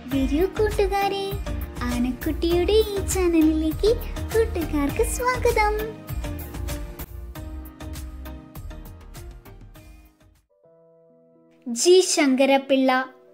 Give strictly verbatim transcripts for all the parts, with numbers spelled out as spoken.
വരൂ കൂട്ടുകാരെ, ആനക്കുട്ടിയുടെ ഈ ചാനലിലേക്ക് കൂട്ടുകാർക്ക് സ്വാഗതം. ജി ശങ്കരപിള്ള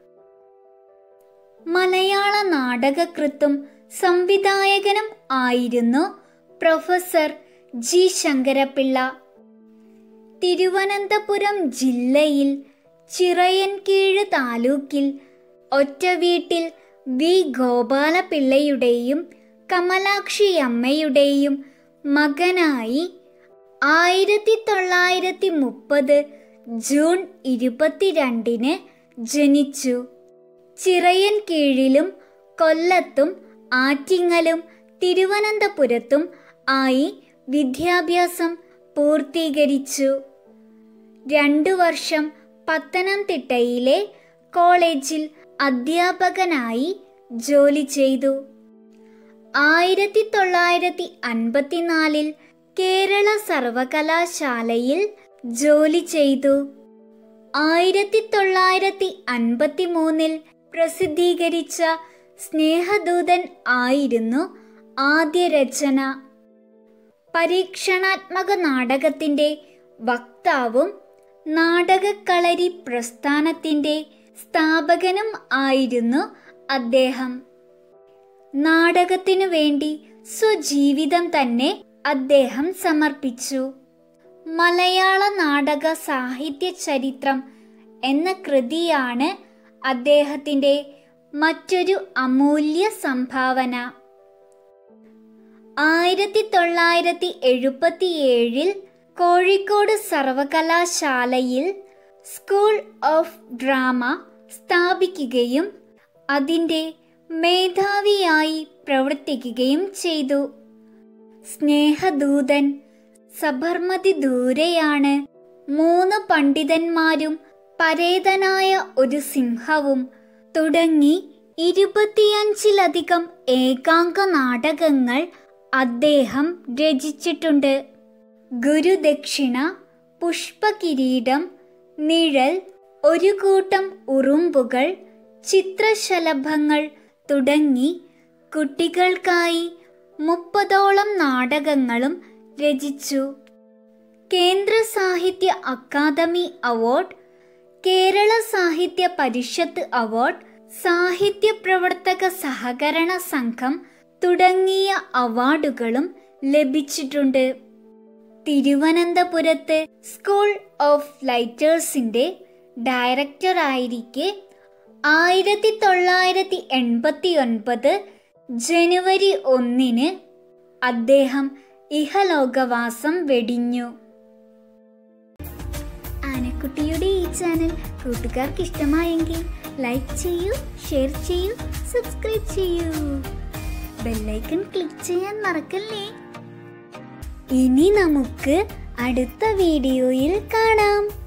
മലയാള നാടകകൃത്തും സംവിധായകനും ആയിരുന്നു പ്രൊഫസർ ജി ശങ്കരപിള്ള. തിരുവനന്തപുരം ജില്ലയിൽ ചിറയൻകീഴ് താലൂക്കിൽ ഒറ്റവീട്ടിൽ വി ഗോപാലപിള്ളയുടെയും കമലാക്ഷിയമ്മയുടെയും മകനായി ആയിരത്തി തൊള്ളായിരത്തി മുപ്പത് ജൂൺ ഇരുപത്തിരണ്ടിന് ജനിച്ചു. ചിറയൻകീഴിലും കൊല്ലത്തും ആറ്റിങ്ങലും തിരുവനന്തപുരത്തും ആയി വിദ്യാഭ്യാസം പൂർത്തീകരിച്ചു. രണ്ടു വർഷം പത്തനംതിട്ടയിലെ കോളേജിൽ അധ്യാപകനായി ജോലി ചെയ്തു. ആയിരത്തി തൊള്ളായിരത്തി അൻപത്തിനാലിൽ കേരള സർവകലാശാലയിൽ ജോലി ചെയ്തു. ആയിരത്തി തൊള്ളായിരത്തി അൻപത്തി മൂന്നിൽ പ്രസിദ്ധീകരിച്ച സ്നേഹദൂതൻ ആയിരുന്നു ആദ്യ രചന. പരീക്ഷണാത്മക നാടകത്തിൻ്റെ വക്താവും നാടകക്കളരി പ്രസ്ഥാനത്തിൻ്റെ സ്ഥാപകനും ആയിരുന്നു അദ്ദേഹം. നാടകത്തിനു വേണ്ടി സ്വജീവിതം തന്നെ അദ്ദേഹം സമർപ്പിച്ചു. മലയാള നാടക സാഹിത്യ ചരിത്രം എന്ന കൃതിയാണ് അദ്ദേഹത്തിൻ്റെ മറ്റൊരു അമൂല്യ സംഭാവന. ആയിരത്തി തൊള്ളായിരത്തി എഴുപത്തി ഏഴിൽ കോഴിക്കോട് സർവകലാശാലയിൽ സ്കൂൾ ഓഫ് ഡ്രാമ സ്ഥാപിക്കുകയും അതിൻ്റെ മേധാവിയായി പ്രവർത്തിക്കുകയും ചെയ്തു. സ്നേഹദൂതൻ, സബർമതി ദൂരെയാണ്, മൂന്ന് പണ്ഡിതന്മാരും പരേതനായ ഒരു സിംഹവും തുടങ്ങി ഇരുപത്തിയഞ്ചിലധികം ഏകാംഗ നാടകങ്ങൾ അദ്ദേഹം രചിച്ചിട്ടുണ്ട്. ഗുരുദക്ഷിണ, പുഷ്പകിരീടം, നിഴൽ, ഒരു കൂട്ടം ഉറുമ്പുകൾ, ചിത്രശലഭങ്ങൾ തുടങ്ങി കുട്ടികൾക്കായി മുപ്പതോളം നാടകങ്ങളും രചിച്ചു. കേന്ദ്ര സാഹിത്യ അക്കാദമി അവാർഡ്, കേരള സാഹിത്യ പരിഷത്ത് അവാർഡ്, സാഹിത്യ പ്രവർത്തക സഹകരണ സംഘം തുടങ്ങിയ അവാർഡുകളും ലഭിച്ചിട്ടുണ്ട്. തിരുവനന്തപുരത്ത് സ്കൂൾ ഓഫ് ലൈറ്റേഴ്സിൻ്റെ ഡയറക്ടറായിരിക്കെ ആയിരത്തി തൊള്ളായിരത്തി എൺപത്തി ഒൻപത് ജനുവരി ഒന്നിന് അദ്ദേഹം ഇഹലോകവാസം വെടിഞ്ഞു. ആനക്കുട്ടിയുടെ ഈ ചാനൽ കൂട്ടുകാർക്ക് ഇഷ്ടമായെങ്കിൽ ലൈക്ക് ചെയ്യൂ, ഷെയർ ചെയ്യൂ, സബ്സ്ക്രൈബ് ചെയ്യൂ. ബെല്ലൈക്കൺ ക്ലിക്ക് ചെയ്യാൻ മറക്കല്ലേ. ഇനി നമുക്ക് അടുത്ത വീഡിയോയിൽ കാണാം.